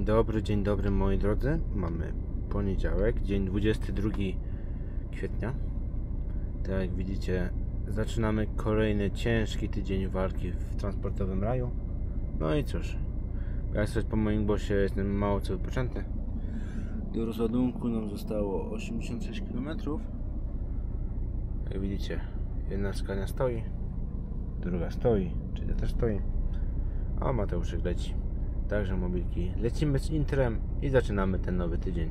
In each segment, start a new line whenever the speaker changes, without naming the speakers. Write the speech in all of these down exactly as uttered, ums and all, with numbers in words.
Dobry, dzień dobry moi drodzy. Mamy poniedziałek, dzień dwudziesty drugi kwietnia. Tak jak widzicie, zaczynamy kolejny ciężki tydzień walki w transportowym raju. No i cóż, jak coś po moim głosie, jestem mało co wypoczęty. Do rozładunku nam zostało osiemdziesiąt sześć kilometrów. Jak widzicie, jedna skania stoi, druga stoi, czyli też stoi, a Mateuszek leci. Także mobilki, lecimy z intrem i zaczynamy ten nowy tydzień.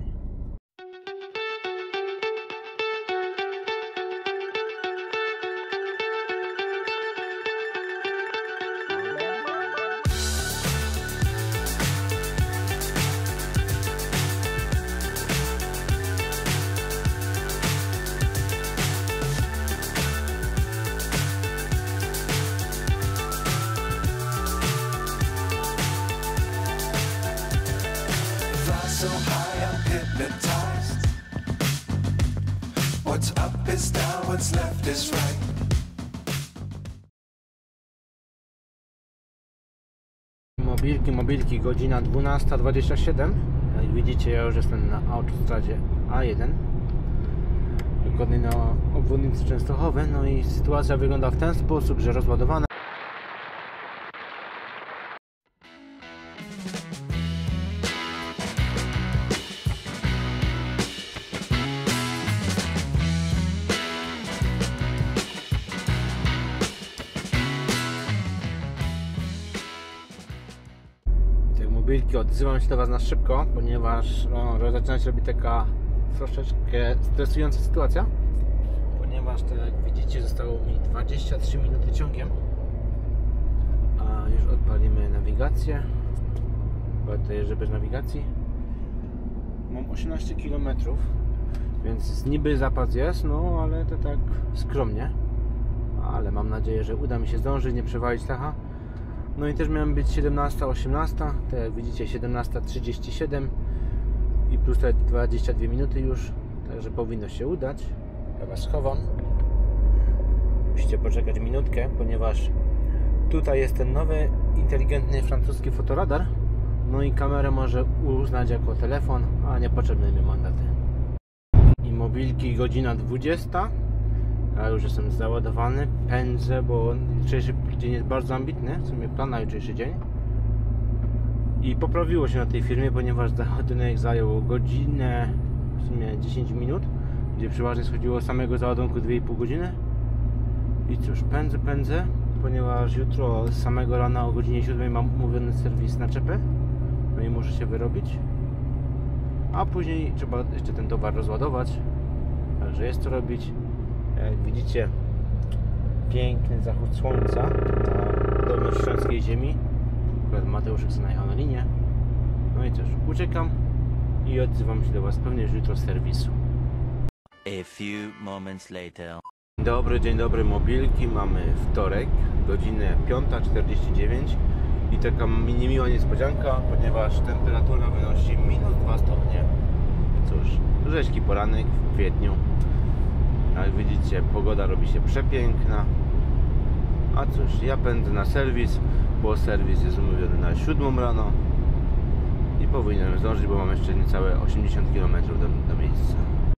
So high I'm hypnotized. What's up is down, what's left is right.
Mobilki, mobilki, godzina dwunasta dwadzieścia siedem. Jak widzicie, ja już jestem na autostradzie A jeden, dokładnie na obwodnicy Częstochowy. No i sytuacja wygląda w ten sposób, że rozładowane mobilki, odzywam się do Was na szybko, ponieważ no, zaczyna się robić taka troszeczkę stresująca sytuacja, ponieważ tak jak widzicie, zostało mi dwadzieścia trzy minuty ciągiem, a już odpalimy nawigację, bo to jeżdżę bez nawigacji. Mam osiemnaście kilometrów, więc niby zapas jest, no ale to tak skromnie, ale mam nadzieję, że uda mi się zdążyć, nie przewalić tacha. No i też miałem być siedemnasta osiemnasta, tak jak widzicie siedemnasta trzydzieści siedem i plus te dwadzieścia dwie minuty już, także powinno się udać. Ja Was schowam. Musicie poczekać minutkę, ponieważ tutaj jest ten nowy, inteligentny francuski fotoradar. No i kamerę może uznać jako telefon, a niepotrzebne mi mandaty. I mobilki, godzina dwudziesta. Ja już jestem załadowany, pędzę, bo jutrzejszy dzień jest bardzo ambitny, w sumie plan na jutrzejszy dzień. I poprawiło się na tej firmie, ponieważ załadunek zajął godzinę, w sumie dziesięć minut, gdzie przeważnie schodziło z samego załadunku dwie i pół godziny. I cóż, pędzę, pędzę, ponieważ jutro z samego rana o godzinie siódmej mam umówiony serwis na czepę. No i muszę się wyrobić. A później trzeba jeszcze ten towar rozładować, także jest co robić. Jak widzicie, piękny zachód słońca na dolnośląskiej ziemi. Akurat Mateuszek sobie najechał na linię. No i cóż, uciekam i odzywam się do Was pewnie już jutro z serwisu.
A few moments later.
Dzień dobry, dzień dobry mobilki. Mamy wtorek, godzinę piąta czterdzieści dziewięć i taka mini miła niespodzianka, ponieważ temperatura wynosi minus dwa stopnie. Cóż, rzeźki poranek w kwietniu. Jak widzicie, pogoda robi się przepiękna. A cóż, ja pędzę na serwis, bo serwis jest umówiony na siódmą rano i powinienem zdążyć, bo mam jeszcze niecałe osiemdziesiąt kilometrów do, do miejsca.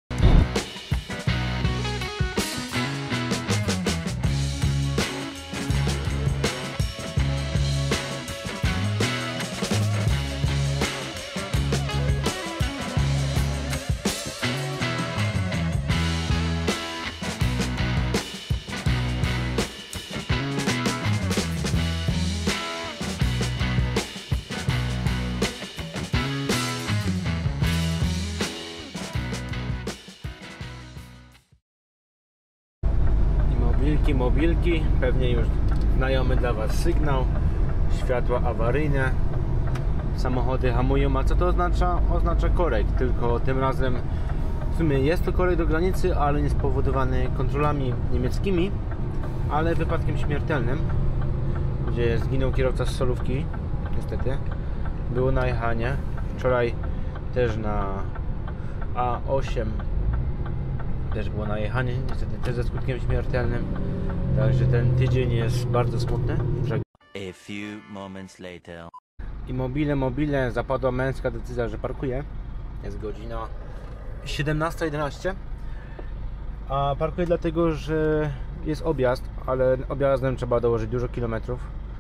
Mobilki, mobilki, pewnie już znajomy dla Was sygnał, światła awaryjne, samochody hamują. A co to oznacza? Oznacza korek, tylko tym razem w sumie jest to korek do granicy, ale nie spowodowany kontrolami niemieckimi, ale wypadkiem śmiertelnym, gdzie zginął kierowca z Solówki, niestety. Było najechanie, wczoraj też na A osiem też było najechanie, niestety też ze skutkiem śmiertelnym. Także ten tydzień jest bardzo smutny.
A few moments later.
I mobile, mobile, zapadła męska decyzja, że parkuję. Jest godzina siedemnasta jedenaście. A parkuję dlatego, że jest objazd, ale objazdem trzeba dołożyć dużo kilometrów.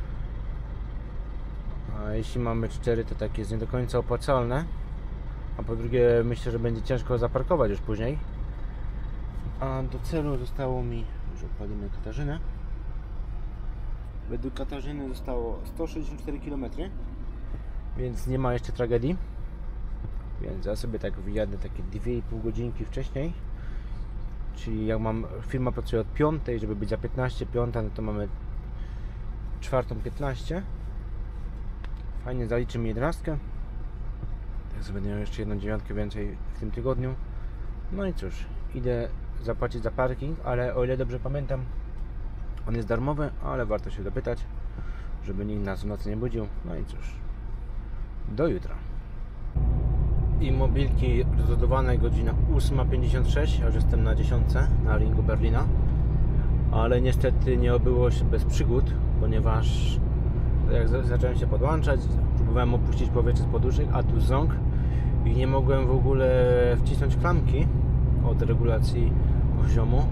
A jeśli mamy cztery, to tak jest nie do końca opłacalne. A po drugie, myślę, że będzie ciężko zaparkować już później. A do celu zostało mi, już odpalimy Katarzynę. Według Katarzyny zostało sto sześćdziesiąt cztery kilometry, więc nie ma jeszcze tragedii. Więc ja sobie tak wyjadę takie dwie i pół godzinki wcześniej. Czyli jak mam, firma pracuje od piątej, żeby być za piętnaście, piąta, no to mamy czwartą piętnaście. Fajnie, zaliczy mi jedenastkę. Tak sobie będę miał jeszcze jedną dziewiątkę więcej w tym tygodniu. No i cóż, idę zapłacić za parking, ale o ile dobrze pamiętam, on jest darmowy, ale warto się dopytać, żeby nikt nas w nocy nie budził. No i cóż, do jutra. I mobilki rozładowane, godzina ósma pięćdziesiąt sześć, ja już jestem na dziesiątce na ringu Berlina. Ale niestety nie obyło się bez przygód, ponieważ jak zacząłem się podłączać, próbowałem opuścić powietrze z poduszek, a tu ząg i nie mogłem w ogóle wcisnąć klamki od regulacji poziomu.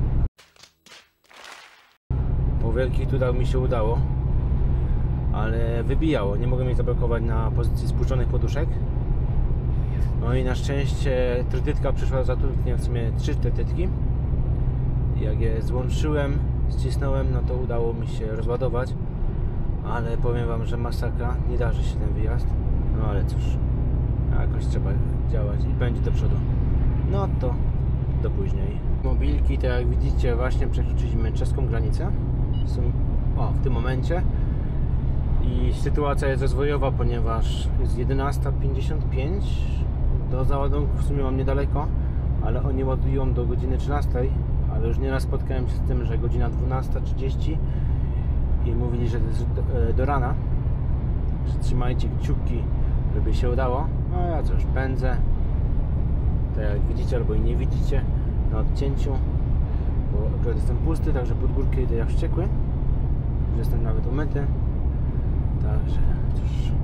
Po wielkich tudach mi się udało, ale wybijało, nie mogłem jej zablokować na pozycji spuszczonych poduszek. No i na szczęście trytytka przyszła zatrudnienie, w sumie trzy trytytki. Jak je złączyłem, ścisnąłem, no to udało mi się rozładować. Ale powiem wam, że masakra, nie darzy się ten wyjazd. No ale cóż, jakoś trzeba działać i będzie do przodu. No to do później. Mobilki, tak jak widzicie, właśnie przekroczyliśmy czeską granicę. O, w tym momencie. I sytuacja jest rozwojowa, ponieważ jest jedenasta pięćdziesiąt pięć. Do załadunku w sumie mam niedaleko, ale oni ładują do godziny trzynastej. Ale już nieraz spotkałem się z tym, że godzina dwunasta trzydzieści i mówili, że to jest do, do rana. Że trzymajcie kciuki, żeby się udało. No ja cóż, pędzę. Tak jak widzicie, albo i nie widzicie, na odcięciu. Bo akurat jestem pusty, także pod górkę idę jak wściekły. Już jestem nawet umyty. Także cóż,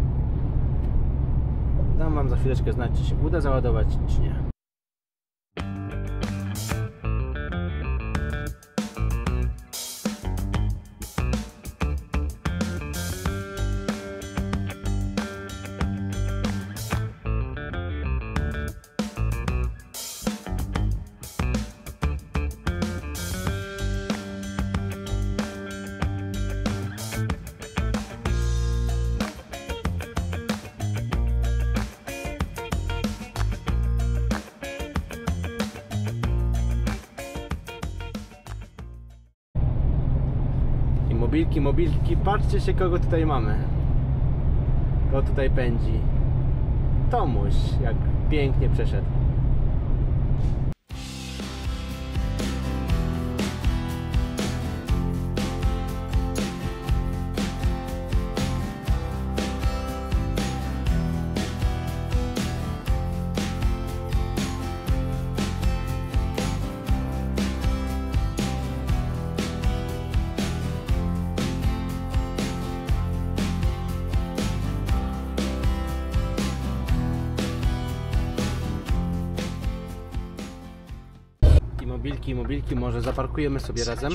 dam wam za chwileczkę znać, czy się uda załadować, czy nie. Mobilki, mobilki, patrzcie się, kogo tutaj mamy. Kto tutaj pędzi. Tomuś, jak pięknie przeszedł. Mobilki, mobilki, może zaparkujemy sobie razem.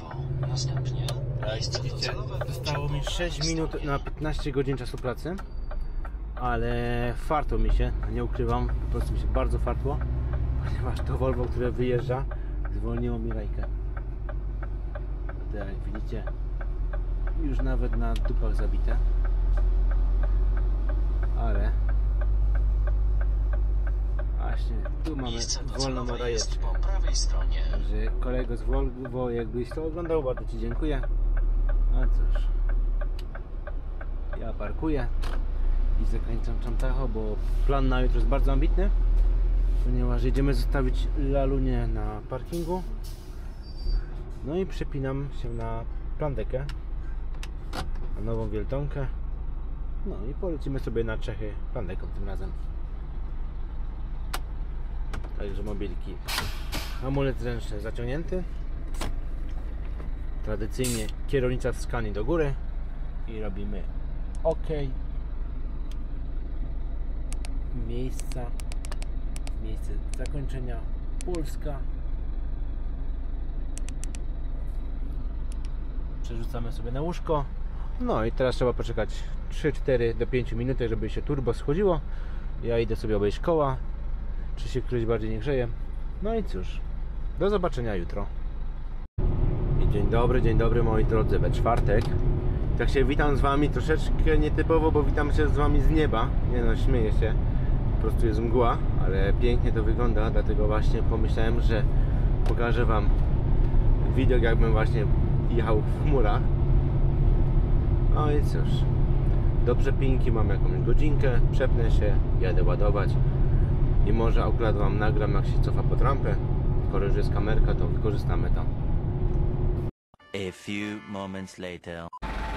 Jak widzicie, zostało mi sześć minut na piętnaście godzin czasu pracy, ale fartło mi się, nie ukrywam, po prostu mi się bardzo fartło, ponieważ to Volvo, które wyjeżdża, zwolniło mi rajkę. Tak jak widzicie, już nawet na dupach zabite, ale właśnie tu mamy wolną rajeczkę. Także kolego z Volvo, jakbyś to oglądał, bardzo ci dziękuję. A cóż, ja parkuję i zakończam Czantacho, bo plan na jutro jest bardzo ambitny, ponieważ jedziemy zostawić Lalunię na parkingu. No i przepinam się na Plandekę, na nową Wieltonkę. No i polecimy sobie na Czechy Plandeką tym razem. Także mobilki. Hamulec ręczny zaciągnięty. Tradycyjnie kierownica w skanie do góry. I robimy OK. miejsca, miejsce zakończenia Polska. Przerzucamy sobie na łóżko. No i teraz trzeba poczekać trzy cztery do pięciu minut, żeby się turbo schodziło. Ja idę sobie obejść koła, czy się któryś bardziej nie grzeje. No i cóż, do zobaczenia jutro. I dzień dobry, dzień dobry moi drodzy, we czwartek. Tak się witam z Wami troszeczkę nietypowo, bo witam się z Wami z nieba. Nie no, śmieję się, po prostu jest mgła, ale pięknie to wygląda, dlatego właśnie pomyślałem, że pokażę Wam widok, jakbym właśnie jechał w chmurach. No i cóż, do przepinki mam jakąś godzinkę, przepnę się, jadę ładować i może akurat Wam nagram, jak się cofa pod rampę. Skoro już jest kamerka, to wykorzystamy to.
A few moments later.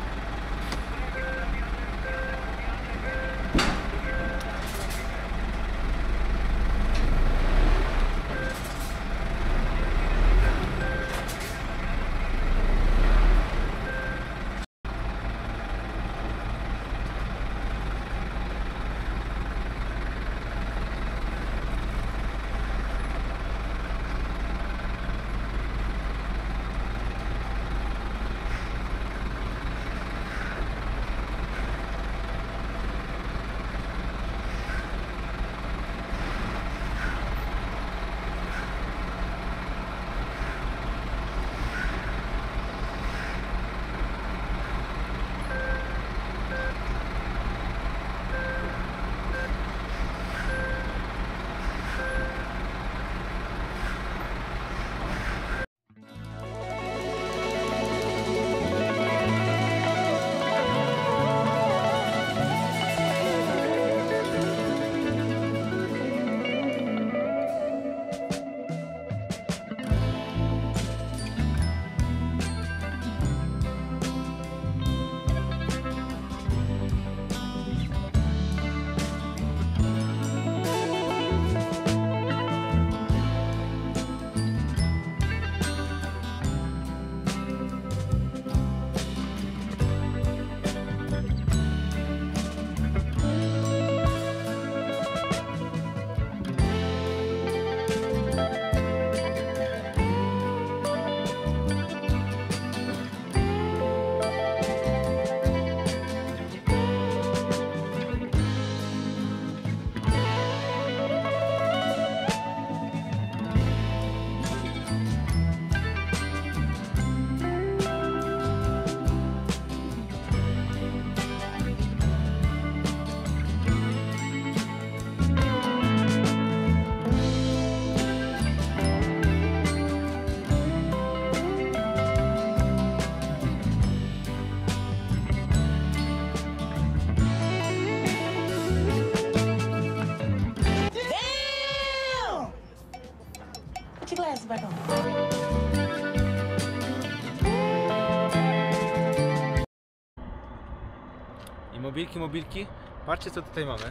I mobilki, mobilki, patrzcie co tutaj mamy.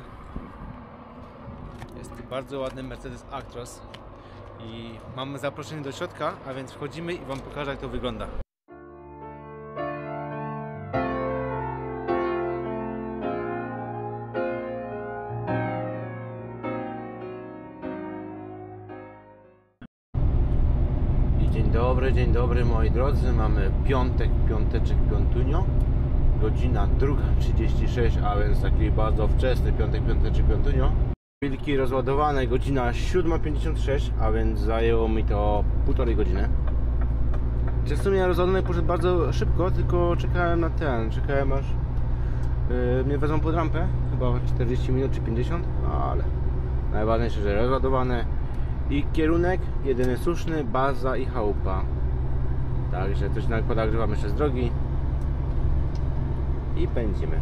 Jest bardzo ładny Mercedes Actros i mamy zaproszenie do środka, a więc wchodzimy i Wam pokażę, jak to wygląda. Dzień dobry, dzień dobry moi drodzy, mamy piątek, piąteczek, piątunio, godzina druga trzydzieści sześć, a więc taki bardzo wczesny piątek, piąteczek, piątunio. Mobilki rozładowane, godzina siódma pięćdziesiąt sześć, a więc zajęło mi to półtorej godziny. W sumie rozładowany poszedł bardzo szybko, tylko czekałem na ten, czekałem aż yy, mnie wezmą pod rampę, chyba czterdzieści minut czy pięćdziesiąt, ale najważniejsze, że rozładowane. I kierunek jedyny słuszny, baza i chałupa. Także coś podagrzewamy jeszcze z drogi i pędzimy.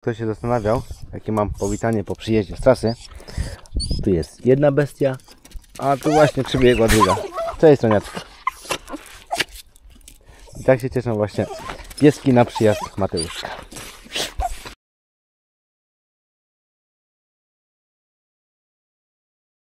ktoś się zastanawiał, jakie mam powitanie po przyjeździe z trasy, tu jest jedna bestia, a tu właśnie przybiegła druga. Cześć Soniaczka. I tak się cieszą właśnie pieski na przyjazd Mateuszka.